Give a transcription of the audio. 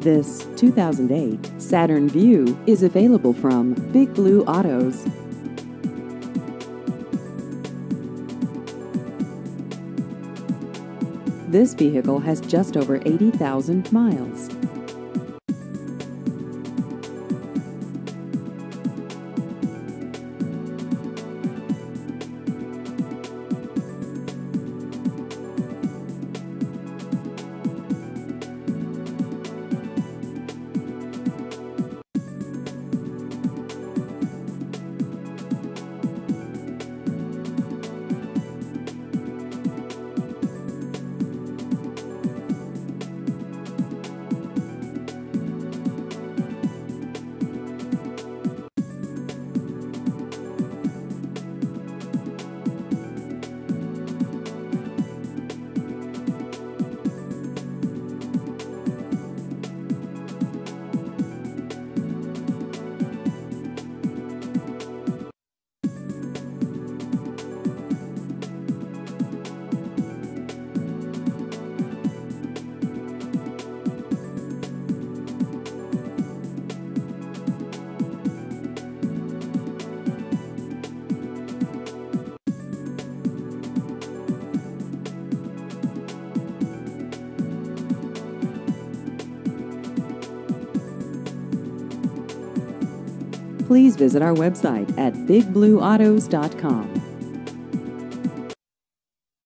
This 2008 Saturn Vue is available from Big Blue Autos. This vehicle has just over 80,000 miles. Please visit our website at bigblueautos.com.